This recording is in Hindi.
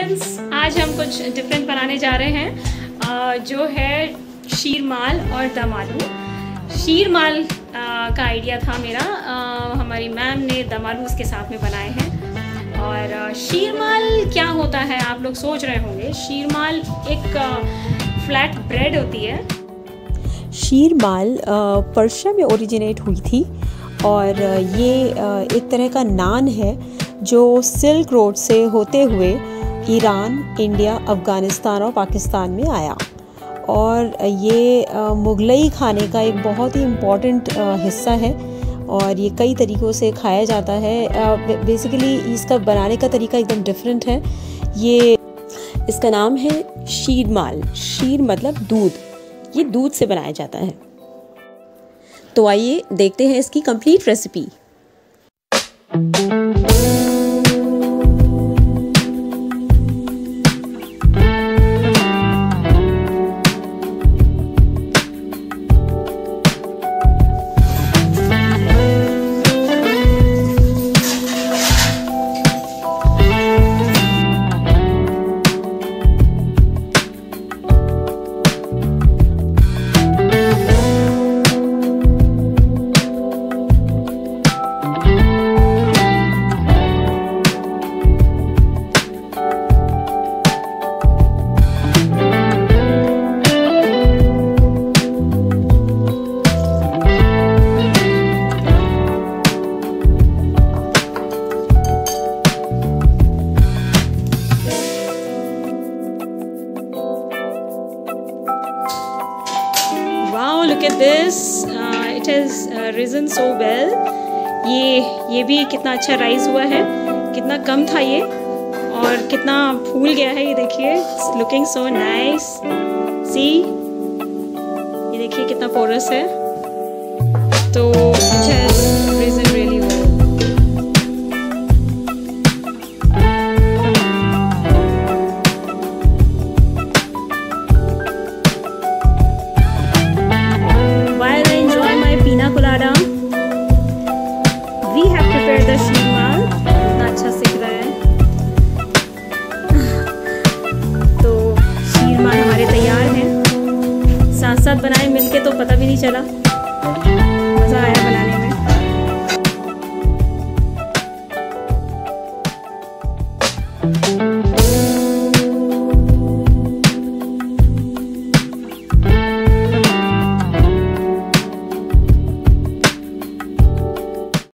फ्रेंड्स, आज हम कुछ डिफरेंट बनाने जा रहे हैं जो है शीरमाल और दम आलू। शीरमाल का आइडिया था मेरा, हमारी मैम ने दम आलू उसके साथ में बनाए हैं। और शीरमाल क्या होता है आप लोग सोच रहे होंगे। शीरमाल एक फ्लैट ब्रेड होती है। शीरमाल पर्शिया में ओरिजिनेट हुई थी और ये एक तरह का नान है जो सिल्क रोड से होते हुए ईरान, इंडिया, अफ़गानिस्तान और पाकिस्तान में आया। और ये मुगलई खाने का एक बहुत ही इम्पॉर्टेंट हिस्सा है और ये कई तरीक़ों से खाया जाता है। बेसिकली इसका बनाने का तरीका एकदम डिफरेंट है। ये इसका नाम है शीरमाल। शीर मतलब दूध, ये दूध से बनाया जाता है। तो आइए देखते हैं इसकी complete recipe. Look at this, it has risen so well। ये भी कितना अच्छा राइज हुआ है, कितना कम था ये और कितना फूल गया है। ये देखिए, लुकिंग सो नाइस। सी, ये देखिए कितना पोरस है। तो it has risen really well। We have prepared the sheermal. इतना अच्छा सीख रहा है। तो शीरमाल हमारे तैयार हैं। साथ साथ बनाए मिलके तो पता भी नहीं चला, मज़ा आया बनाने में।